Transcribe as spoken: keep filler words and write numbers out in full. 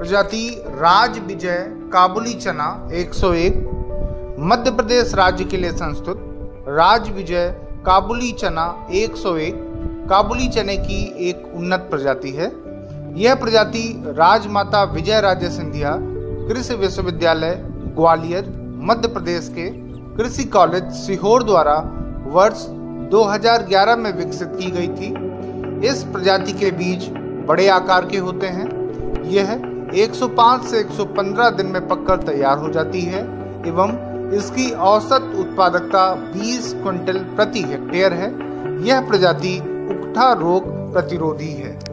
प्रजाति राज विजय काबुली चना एक सौ एक, मध्य प्रदेश राज्य के लिए संस्तुत राज विजय काबुली चना एक सौ एक काबुली चने की एक उन्नत प्रजाति है। यह प्रजाति राजमाता विजय राजे सिंधिया कृषि विश्वविद्यालय ग्वालियर मध्य प्रदेश के कृषि कॉलेज सीहोर द्वारा वर्ष दो हज़ार ग्यारह में विकसित की गई थी। इस प्रजाति के बीज बड़े आकार के होते हैं। यह एक सौ पाँच से एक सौ पंद्रह दिन में पककर तैयार हो जाती है एवं इसकी औसत उत्पादकता बीस क्विंटल प्रति हेक्टेयर है। यह प्रजाति उकठा रोग प्रतिरोधी है।